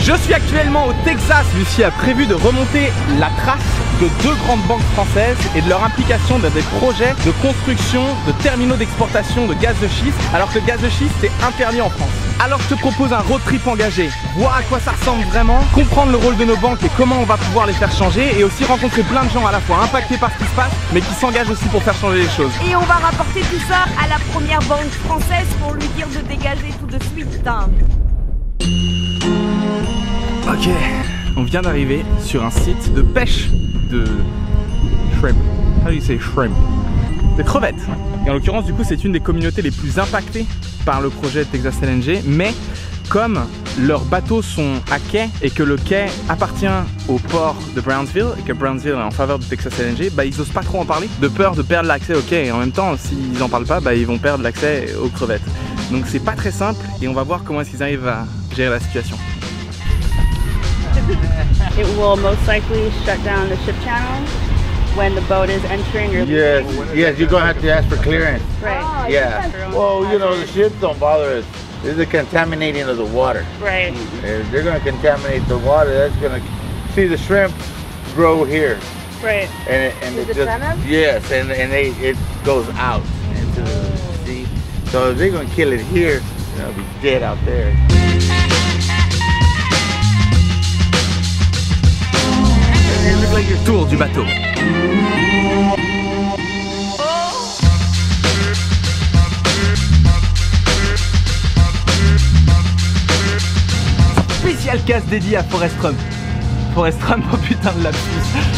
Je suis actuellement au Texas. Lucie a prévu de remonter la trace de deux grandes banques françaises et de leur implication dans des projets de construction de terminaux d'exportation de gaz de schiste, alors que le gaz de schiste est interdit en France. Alors je te propose un road trip engagé, voir à quoi ça ressemble vraiment, comprendre le rôle de nos banques et comment on va pouvoir les faire changer, et aussi rencontrer plein de gens à la fois impactés par ce qui se passe, mais qui s'engagent aussi pour faire changer les choses. Et on va rapporter tout ça à la première banque française pour lui dire de dégager tout de suite. Ok, on vient d'arriver sur un site de pêche de shrimp. How do you say shrimp? Des crevettes. Et en l'occurrence, du coup, c'est une des communautés les plus impactées par le projet de Texas LNG, mais comme leurs bateaux sont à quai et que le quai appartient au port de Brownsville et que Brownsville est en faveur de Texas LNG, bah, ils osent pas trop en parler, de peur de perdre l'accès au quai, et en même temps, s'ils en parlent pas, bah, ils vont perdre l'accès aux crevettes. Donc c'est pas très simple et on va voir comment est-ce qu'ils arrivent à gérer la situation. It will most likely shut down the ship channel when the boat is entering or Yes, yes, you're gonna have to ask for clearance. Right. Yeah. Well, you know, the ships don't bother us. It's the contaminating of the water. Right. If they're gonna contaminate the water, that's gonna see the shrimp grow here. Right. And it just, yes, and it goes out into the sea. So if they're gonna kill it here, it'll be dead out there. Tour du bateau. Spécial casse dédié à Forrest Trump. Forrest Trump, oh putain de lapsus.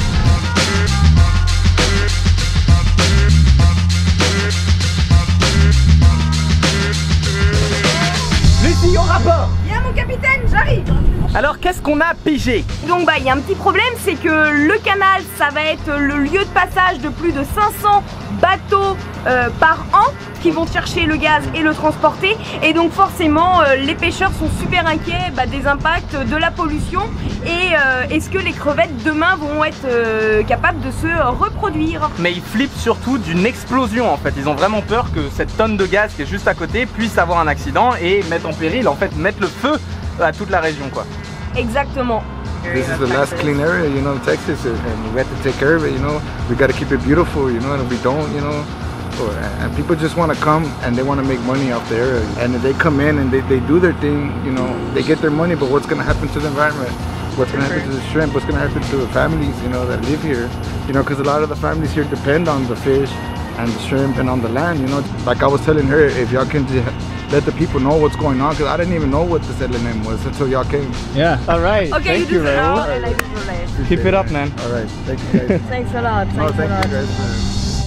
Lucie, au rapport. Bien mon capitaine, j'arrive. Alors qu'est-ce qu'on a pigé? Donc bah il y a un petit problème, c'est que le canal ça va être le lieu de passage de plus de 500 bateaux par an qui vont chercher le gaz et le transporter, et donc forcément les pêcheurs sont super inquiets des impacts de la pollution, et est-ce que les crevettes demain vont être capables de se reproduire? Mais ils flippent surtout d'une explosion en fait, ils ont vraiment peur que cette tonne de gaz qui est juste à côté puisse avoir un accident et mettre en péril, en fait mettre le feu à toute la région quoi. Exactement. This is the last clean area, you know, in Texas, and we have to take care of it, you know. We got to keep it beautiful, you know, and if we don't, you know, and people just want to come and they want to make money off the area. And if they come in and they do their thing, you know, they get their money, but what's going to happen to the environment? What's going to happen to the shrimp? What's going to happen to the families, you know, that live here? You know, because a lot of the families here depend on the fish and the shrimp and on the land, you know. Like I was telling her, if y'all can let the people know what's going on, because I didn't even know what the LNM was until y'all came. Yeah, alright. Okay, thank you, now, man. and I visualize. Keep it up, man. Alright, thank you guys. Thanks a lot. No, thank you guys.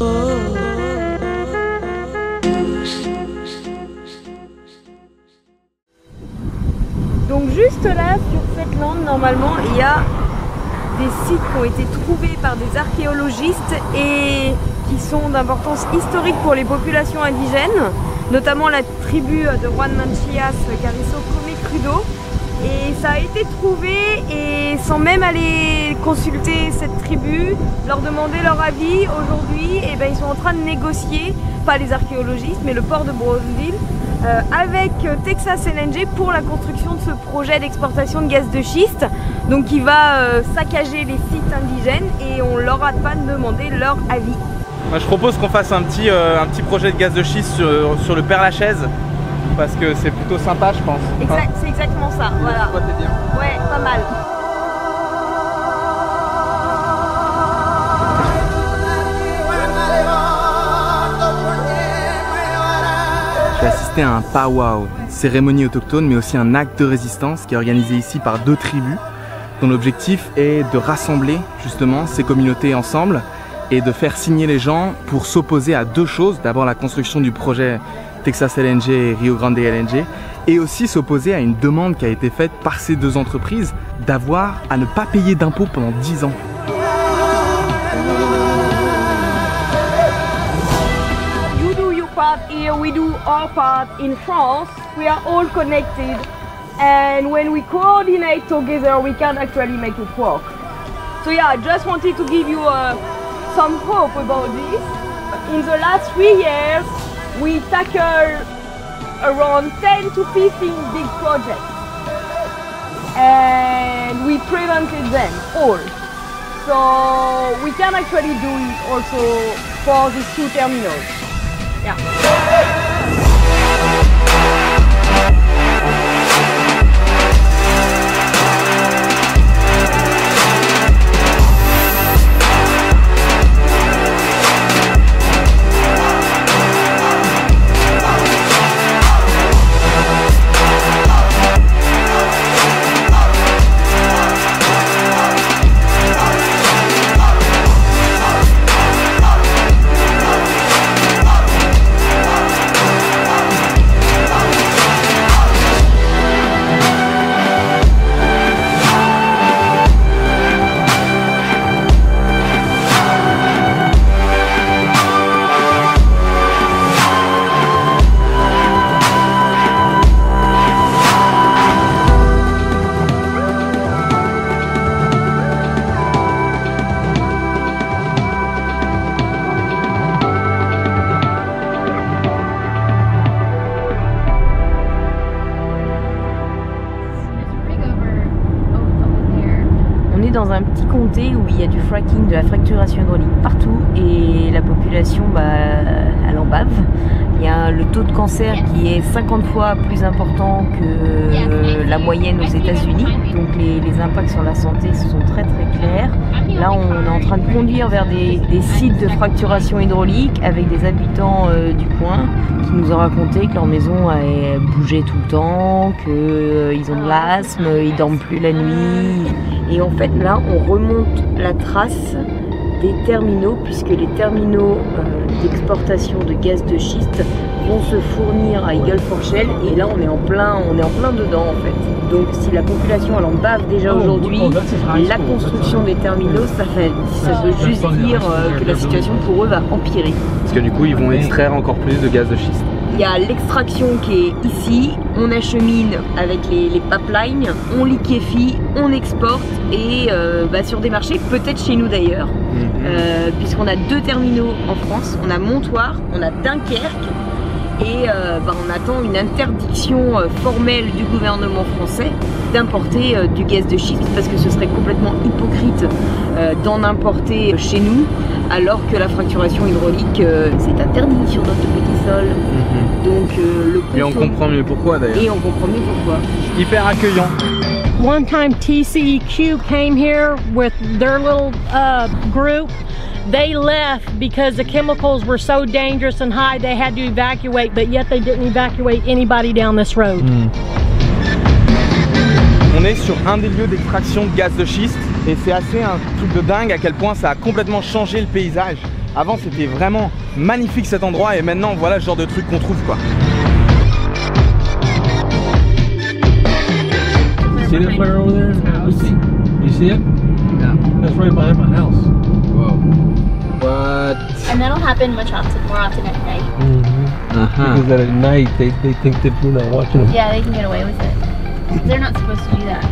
Donc juste là, sur cette lande, normalement, il y a des sites qui ont été trouvés par des archéologistes et qui sont d'importance historique pour les populations indigènes, notamment la tribu de Juan Manchias Carrizo Comecrudo. Et ça a été trouvé, et sans même aller consulter cette tribu, leur demander leur avis, aujourd'hui ils sont en train de négocier, pas les archéologistes mais le port de Brownsville, avec Texas LNG pour la construction de ce projet d'exportation de gaz de schiste, donc qui va saccager les sites indigènes, et on leur a pas demandé leur avis. Moi je propose qu'on fasse un petit projet de gaz de schiste sur le Père-Lachaise, parce que c'est plutôt sympa je pense. Exact, c'est exactement ça, voilà. Toi t'es bien. Ouais, pas mal. J'ai assisté à un powwow, une cérémonie autochtone, mais aussi un acte de résistance qui est organisé ici par deux tribus, dont l'objectif est de rassembler justement ces communautés ensemble et de faire signer les gens pour s'opposer à deux choses. D'abord la construction du projet Texas LNG et Rio Grande LNG, et aussi s'opposer à une demande qui a été faite par ces deux entreprises d'avoir à ne pas payer d'impôts pendant 10 ans. You do your part here, we do our part in France. We are all connected, and when we coordinate together we can actually make it work. So yeah, I just wanted to give you some hope about this. In the last 3 years we tackled around 10 to 15 big projects. And and we prevented them all. So we can actually do it also for these two terminals. Yeah. Dans un petit comté où il y a du fracking, de la fracturation hydraulique partout et la population elle en bave. Il y a le taux de cancer qui est 50 fois plus important que la moyenne aux États-Unis. Donc les impacts sur la santé sont très clairs. Là on est en train de conduire vers des sites de fracturation hydraulique avec des habitants du coin qui nous ont raconté que leur maison bougeait tout le temps, qu'ils ont de l'asthme, ils dorment plus la nuit. Et en fait là on remonte la trace des terminaux puisque les terminaux d'exportation de gaz de schiste vont se fournir à Eagle-Fourchelle et là on est en plein dedans en fait. Donc si la population elle en bave déjà aujourd'hui, la construction des terminaux ça veut juste dire que la situation pour eux va empirer. Parce que du coup ils vont extraire encore plus de gaz de schiste. Il y a l'extraction qui est ici, on achemine avec les pipelines, on liquéfie, on exporte et sur des marchés, peut-être chez nous d'ailleurs, puisqu'on a 2 terminaux en France, on a Montoire, on a Dunkerque et on attend une interdiction formelle du gouvernement français d'importer du gaz de schiste parce que ce serait complètement hypocrite d'en importer chez nous alors que la fracturation hydraulique c'est interdit sur notre petit sol. Donc et on comprend mieux pourquoi d'ailleurs. Et on comprend mieux pourquoi. Hyper accueillant. One time TCEQ came here with their little group. They left because the chemicals were so dangerous and high they had to evacuate, but yet they didn't evacuate anybody down this road. On est sur un des lieux d'extraction de gaz de schiste et c'est assez un truc de dingue à quel point ça a complètement changé le paysage. Avant c'était vraiment magnifique cet endroit et maintenant voilà le genre de truc qu'on trouve quoi. See that flare over there? You see it? Yeah. That's right behind my house. Whoa. What? And that'll happen more often at night. Because at night they think that we're not watching them. Yeah, they can get away with it. They're not supposed to do that.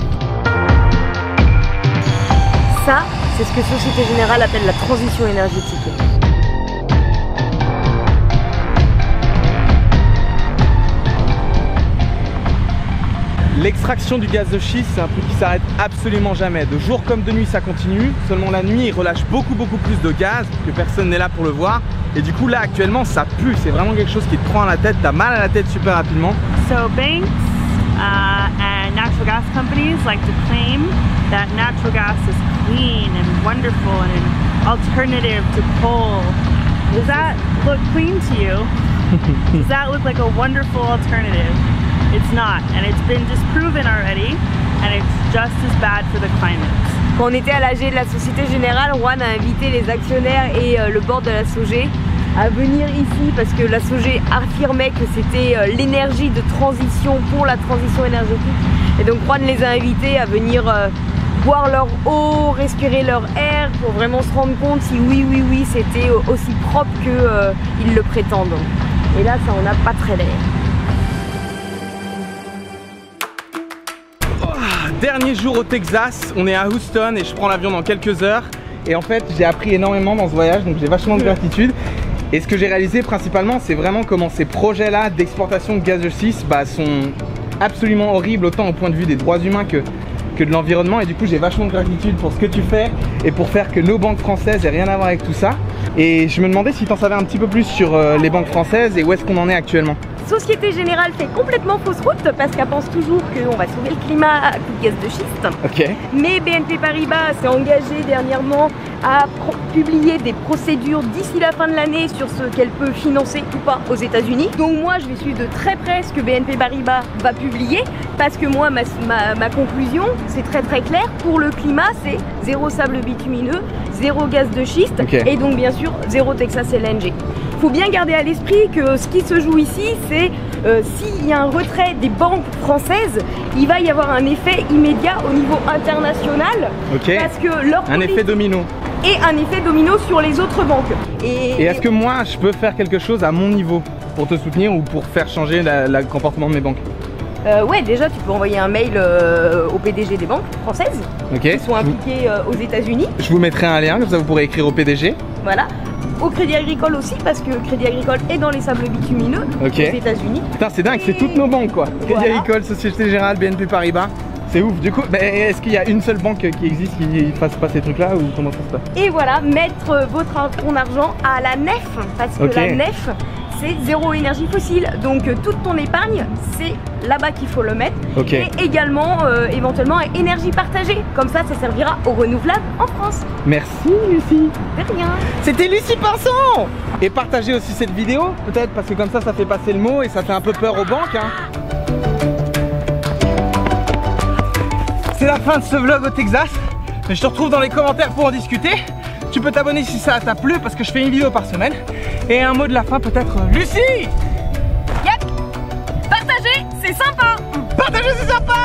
Ça, c'est ce que Société Générale appelle la transition énergétique. L'extraction du gaz de schiste, c'est un truc qui s'arrête absolument jamais. De jour comme de nuit, ça continue. Seulement la nuit, il relâche beaucoup plus de gaz que personne n'est là pour le voir. Et du coup, là, actuellement, ça pue. C'est vraiment quelque chose qui te prend à la tête. T'as mal à la tête super rapidement. So banks and natural gas companies like to claim that natural gas is clean and wonderful and an alternative to coal. Does that look clean to you? Does that look like a wonderful alternative? It's not, and it's been disproven already, and it's just as bad for the climate. Quand on était à l'AG de la Société Générale, Juan a invité les actionnaires et le board de la SOGÉ à venir ici parce que la SOGÉ affirmait que c'était l'énergie de transition pour la transition énergétique. Et donc Juan les a invités à venir boire leur eau, respirer leur air pour vraiment se rendre compte si oui c'était aussi propre qu'ils le prétendent. Et là ça en a pas très l'air. Dernier jour au Texas, on est à Houston et je prends l'avion dans quelques heures. Et en fait, j'ai appris énormément dans ce voyage, donc j'ai vachement de gratitude. Et ce que j'ai réalisé principalement, c'est vraiment comment ces projets-là d'exportation de gaz de schiste sont absolument horribles, autant au point de vue des droits humains que que de l'environnement, et du coup j'ai vachement de gratitude pour ce que tu fais et pour faire que nos banques françaises aient rien à voir avec tout ça. Et je me demandais si tu en savais un petit peu plus sur les banques françaises et où est-ce qu'on en est actuellement. Société Générale fait complètement fausse route parce qu'elle pense toujours qu'on va sauver le climat à coup de gaz de schiste. Ok. Mais BNP Paribas s'est engagé dernièrement à publier des procédures d'ici la fin de l'année sur ce qu'elle peut financer ou pas aux États-Unis. Donc moi je vais suivre de très près ce que BNP Paribas va publier parce que moi ma conclusion c'est très clair. Pour le climat c'est zéro sable bitumineux, zéro gaz de schiste et donc bien sûr zéro Texas LNG. Faut bien garder à l'esprit que ce qui se joue ici, c'est s'il y a un retrait des banques françaises, il va y avoir un effet immédiat au niveau international. Parce que leur un effet domino. Et un effet domino sur les autres banques. Et est-ce que moi, je peux faire quelque chose à mon niveau pour te soutenir ou pour faire changer le comportement de mes banques? Ouais, déjà tu peux envoyer un mail au PDG des banques françaises qui sont impliquées aux États-Unis. Je vous mettrai un lien, comme ça vous pourrez écrire au PDG. Voilà. Au Crédit Agricole aussi, parce que Crédit Agricole est dans les sables bitumineux aux États-Unis. Putain, c'est dingue, c'est toutes nos banques quoi. Crédit Agricole, Société Générale, BNP Paribas. C'est ouf. Du coup, est-ce qu'il y a une seule banque qui existe qui fasse pas ces trucs-là ou comment ça se passe? Et voilà, mettre ton argent à la nef, parce que la nef, c'est zéro énergie fossile. Donc toute ton épargne, c'est là-bas qu'il faut le mettre. Et également, éventuellement, à énergie partagée. Comme ça servira aux renouvelables en France. Merci Lucie. De rien. C'était Lucie Pinson. Et partagez aussi cette vidéo, peut-être, parce que comme ça fait passer le mot et ça fait un peu peur aux banques. C'est la fin de ce vlog au Texas. Je te retrouve dans les commentaires pour en discuter. Tu peux t'abonner si ça t'a plu parce que je fais une vidéo par semaine. Et un mot de la fin peut-être, Lucie. Yep. Partager, c'est sympa. Partager, c'est sympa.